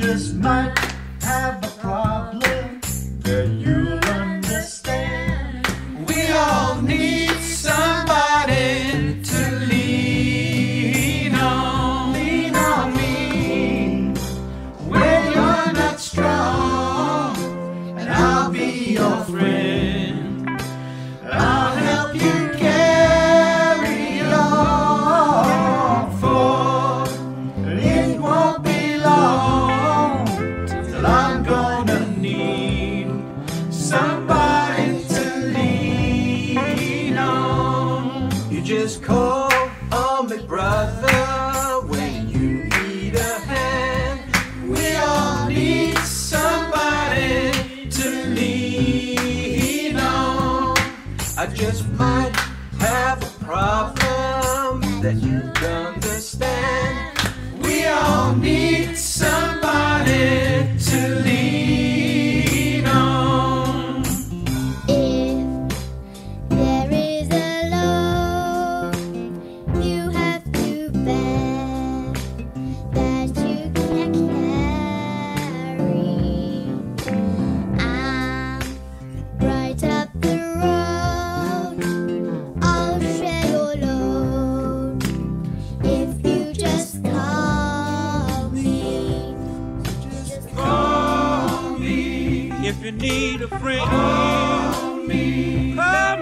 just might have a problem that you'll understand. We all need somebody to lean on. Lean on me when you're not strong, and I'll be your friend. I'll help you carry on, for it won't be long till I'm gonna need somebody to lean on. You just call on me, brother, when you need a hand. We all need somebody to lean on. I just might have a problem that you understand. We all need somebody to lean on. If there is a load you have to bear that you can't carry, I'm right up the road. I'll share your load if you just call me. Just Call me If you need a friend, call me. call